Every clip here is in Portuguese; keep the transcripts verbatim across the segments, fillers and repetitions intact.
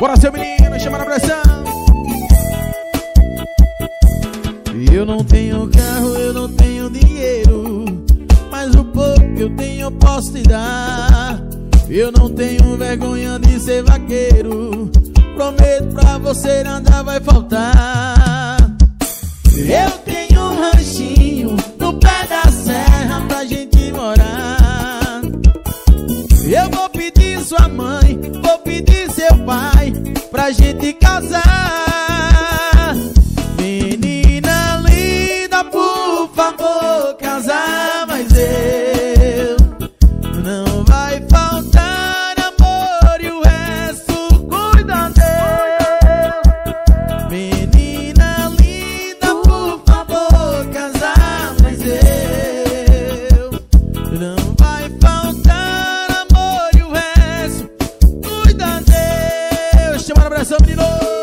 Bora, seu menino, chama na pressão. Eu não tenho carro, eu não tenho dinheiro, mas o pouco que eu tenho eu posso te dar. Eu não tenho vergonha de ser vaqueiro, prometo pra você nada vai faltar. Eu tenho um ranchinho no pé da serra pra gente morar. Eu vou pedir sua mãe, vou pedir seu pai pra gente casar. Menina linda, por favor, casar, mas eu não vai faltar amor e o resto cuida Deus. Menina linda, por favor, casar, mas eu não vai faltar amor e o resto cuida Deus. Chama na pressão, menino.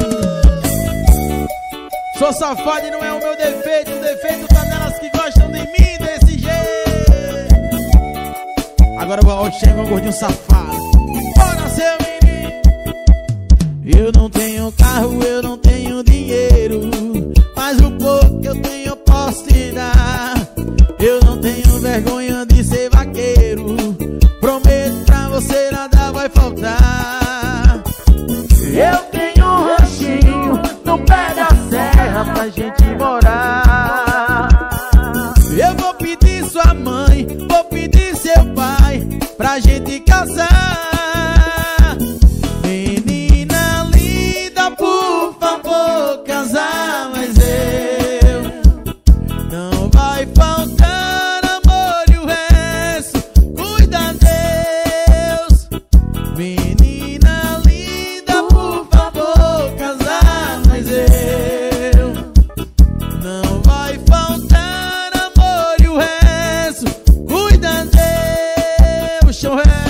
Sou safado e não é o meu defeito, o defeito tá nelas que gostam de mim desse jeito. Agora eu chego um gordinho safado. Bora, seu menino. Eu não tenho carro, eu não tenho dinheiro, mas o pouco que eu tenho eu posso te dar. Eu não tenho vergonha de ser vaqueiro, prometo pra você nada vai faltar. Eu tenho um ranchinho no pé da serra pra gente morar. Eu vou pedir sua mãe, vou pedir seu pai pra gente casar. Menina linda, por favor, casar, mas eu não vai faltar amor e o resto cuida Deus. Menina linda, por favor, casar, mas eu não vai faltar amor e o resto cuida Deus. Chão